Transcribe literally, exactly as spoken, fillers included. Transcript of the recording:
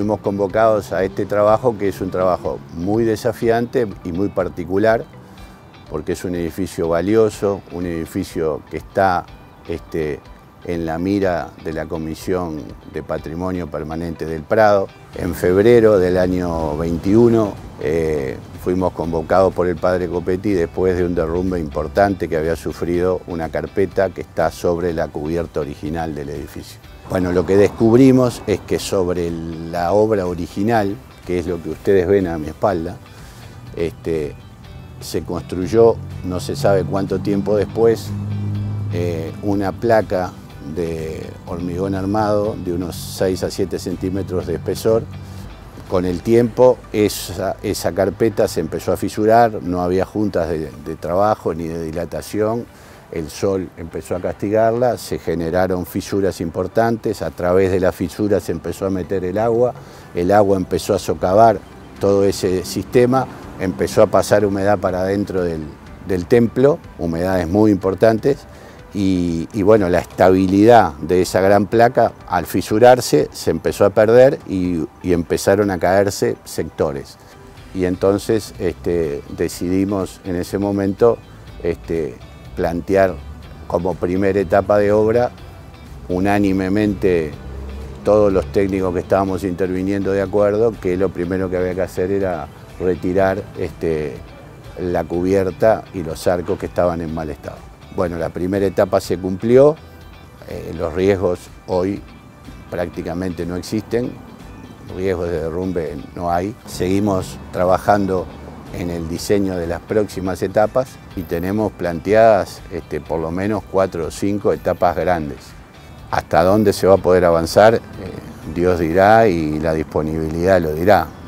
fuimos convocados a este trabajo, que es un trabajo muy desafiante y muy particular, porque es un edificio valioso, un edificio que está este, en la mira de la Comisión de Patrimonio Permanente del Prado. En febrero del año veintiuno eh, fuimos convocados por el padre Copetti después de un derrumbe importante que había sufrido una carpeta que está sobre la cubierta original del edificio. Bueno, lo que descubrimos es que sobre la obra original, que es lo que ustedes ven a mi espalda, este, se construyó, no se sabe cuánto tiempo después, eh, una placa de hormigón armado de unos seis a siete centímetros de espesor. Con el tiempo esa, esa carpeta se empezó a fisurar, no había juntas de, de trabajo ni de dilatación, el sol empezó a castigarla, se generaron fisuras importantes, a través de las fisuras se empezó a meter el agua, el agua empezó a socavar todo ese sistema, empezó a pasar humedad para adentro del, del templo, humedades muy importantes, y, y bueno, la estabilidad de esa gran placa al fisurarse se empezó a perder y, y empezaron a caerse sectores. Y entonces este, decidimos en ese momento este, plantear como primera etapa de obra, unánimemente todos los técnicos que estábamos interviniendo de acuerdo, que lo primero que había que hacer era retirar este, la cubierta y los arcos que estaban en mal estado. Bueno, la primera etapa se cumplió, eh, los riesgos hoy prácticamente no existen, riesgos de derrumbe no hay. Seguimos trabajando en el diseño de las próximas etapas y tenemos planteadas este, por lo menos cuatro o cinco etapas grandes. Hasta dónde se va a poder avanzar, eh, Dios dirá y la disponibilidad lo dirá.